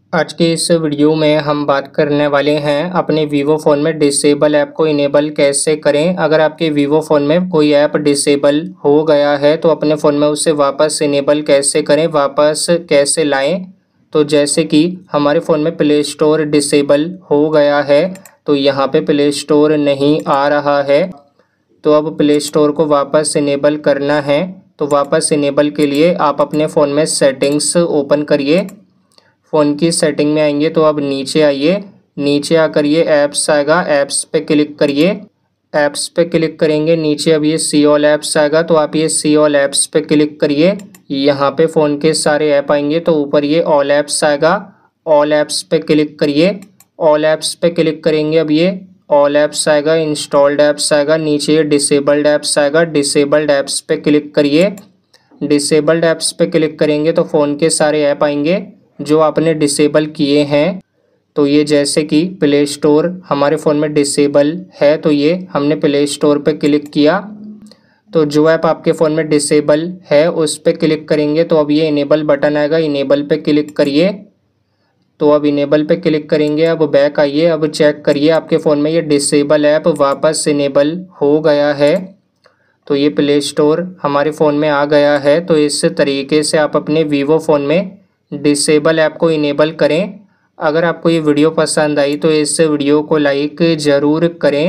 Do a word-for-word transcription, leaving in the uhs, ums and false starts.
आज के इस वीडियो में हम बात करने वाले हैं अपने वीवो फ़ोन में डिसेबल ऐप को इनेबल कैसे करें। अगर आपके वीवो फ़ोन में कोई ऐप डिसेबल हो गया है तो अपने फ़ोन में उसे वापस इनेबल कैसे करें, वापस कैसे लाएं। तो जैसे कि हमारे फ़ोन में प्ले स्टोर डिसेबल हो गया है तो यहाँ पे प्ले स्टोर नहीं आ रहा है, तो अब प्ले स्टोर को वापस इनेबल करना है। तो वापस इनेबल के लिए आप अपने फ़ोन में सेटिंग्स ओपन करिए। फ़ोन की सेटिंग में आएंगे तो अब नीचे आइए, नीचे आकर ये ऐप्स आएगा, ऐप्स पे क्लिक करिए। ऐप्स पे क्लिक करेंगे नीचे अब ये सी ऑल ऐप्स आएगा, तो आप ये सी ऑल ऐप्स पे क्लिक करिए। यहाँ पे फ़ोन के सारे ऐप आएंगे तो ऊपर ये ऑल ऐप्स आएगा, ऑल ऐप्स पे क्लिक करिए। ऑल ऐप्स पे क्लिक करेंगे अब ये ऑल ऐप्स आएगा, इंस्टॉल्ड ऐप्स आएगा, नीचे ये डिसेबल्ड ऐप्स आएगा, डिसेबल्ड ऐप्स पे क्लिक करिए। डिसेबल्ड ऐप्स पे क्लिक करेंगे तो फ़ोन के सारे ऐप आएंगे जो आपने डिसेबल किए हैं। तो ये जैसे कि प्ले स्टोर हमारे फ़ोन में डिसेबल है तो ये हमने प्ले स्टोर पे क्लिक किया, तो जो ऐप आपके फ़ोन में डिसेबल है उस पे क्लिक करेंगे तो अब ये इनेबल बटन आएगा, इनेबल पे क्लिक करिए। तो अब इनेबल पे क्लिक करेंगे, अब बैक आइए, अब चेक करिए आपके फ़ोन में ये डिसेबल ऐप वापस इनेबल हो गया है। तो ये प्ले स्टोर हमारे फ़ोन में आ गया है। तो इस तरीके से आप अपने वीवो फ़ोन में डिसेबल ऐप को इनेबल करें। अगर आपको ये वीडियो पसंद आई तो इस वीडियो को लाइक ज़रूर करें।